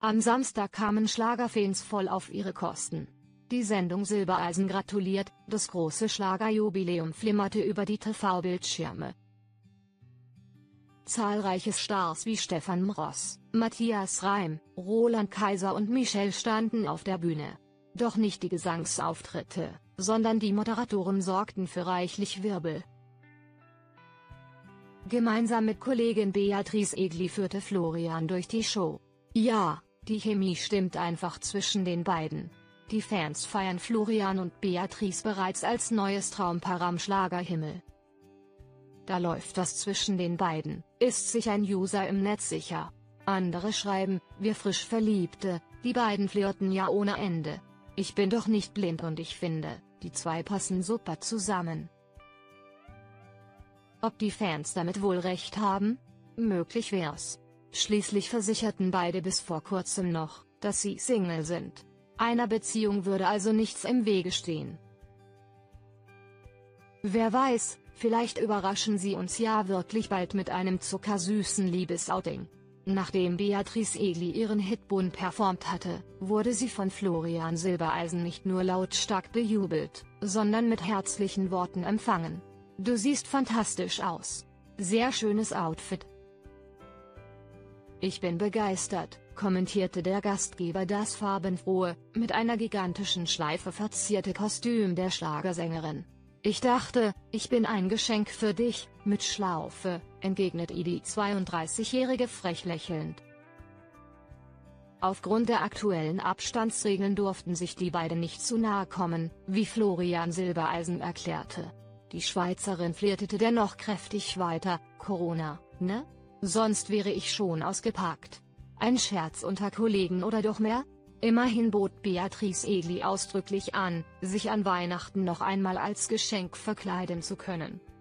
Am Samstag kamen Schlagerfans voll auf ihre Kosten. Die Sendung Silbereisen gratuliert, das große Schlagerjubiläum flimmerte über die TV-Bildschirme. Zahlreiche Stars wie Stefan Mross, Matthias Reim, Roland Kaiser und Michelle standen auf der Bühne. Doch nicht die Gesangsauftritte, sondern die Moderatoren sorgten für reichlich Wirbel. Gemeinsam mit Kollegin Beatrice Egli führte Florian durch die Show. Ja, die Chemie stimmt einfach zwischen den beiden. Die Fans feiern Florian und Beatrice bereits als neues Traumpaar am Schlagerhimmel. Da läuft was zwischen den beiden, ist sich ein User im Netz sicher. Andere schreiben, wir frisch Verliebte, die beiden flirten ja ohne Ende. Ich bin doch nicht blind und ich finde, die zwei passen super zusammen. Ob die Fans damit wohl recht haben? Möglich wär's. Schließlich versicherten beide bis vor kurzem noch, dass sie Single sind. Einer Beziehung würde also nichts im Wege stehen. Wer weiß, vielleicht überraschen sie uns ja wirklich bald mit einem zuckersüßen Liebesouting. Nachdem Beatrice Egli ihren Hit Bunt performt hatte, wurde sie von Florian Silbereisen nicht nur lautstark bejubelt, sondern mit herzlichen Worten empfangen. Du siehst fantastisch aus. Sehr schönes Outfit. Ich bin begeistert, kommentierte der Gastgeber das farbenfrohe, mit einer gigantischen Schleife verzierte Kostüm der Schlagersängerin. Ich dachte, ich bin ein Geschenk für dich, mit Schlaufe, entgegnet die 32-Jährige frech lächelnd. Aufgrund der aktuellen Abstandsregeln durften sich die beiden nicht zu nahe kommen, wie Florian Silbereisen erklärte. Die Schweizerin flirtete dennoch kräftig weiter, Corona, ne? Sonst wäre ich schon ausgepackt. Ein Scherz unter Kollegen oder doch mehr? Immerhin bot Beatrice Egli ausdrücklich an, sich an Weihnachten noch einmal als Geschenk verkleiden zu können.